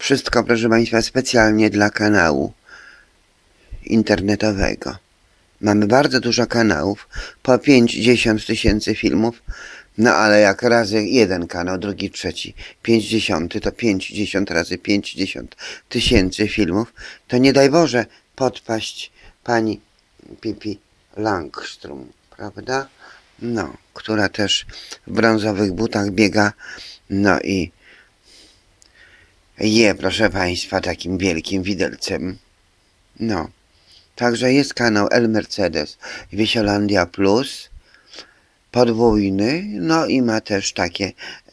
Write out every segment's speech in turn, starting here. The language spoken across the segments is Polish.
Wszystko, proszę Państwa, specjalnie dla kanału internetowego. Mamy bardzo dużo kanałów, po 50 tysięcy filmów, no ale jak razy jeden kanał, drugi, trzeci, 50, to 50 razy 50 tysięcy filmów, to nie daj Boże podpaść pani Pippi Langström, prawda? No, która też w brązowych butach biega, no i je, proszę Państwa, takim wielkim widelcem. No, także jest kanał El Mercedes Wiesiolandia Plus, podwójny, no i ma też takie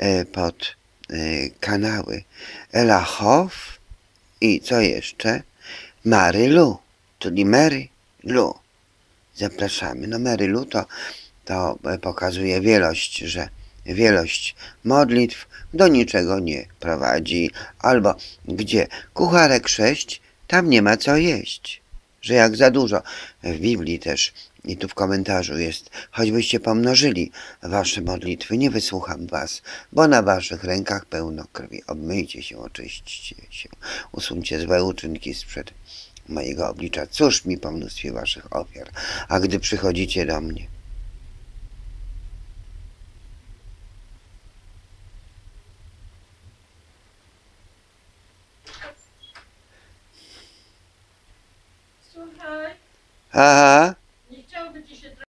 kanały Ela Hoff i co jeszcze? Mary Lou, czyli Mary Lou. Zapraszamy. No Mary Lou to pokazuje że wielość modlitw do niczego nie prowadzi, albo gdzie kucharek 6, tam nie ma co jeść, że jak za dużo. W Biblii też i tu w komentarzu jest: choćbyście pomnożyli wasze modlitwy, nie wysłucham was, bo na waszych rękach pełno krwi. Obmyjcie się, oczyśćcie się, usuńcie złe uczynki sprzed mojego oblicza. Cóż mi po mnóstwie waszych ofiar, a gdy przychodzicie do mnie, Słuchaj, aha,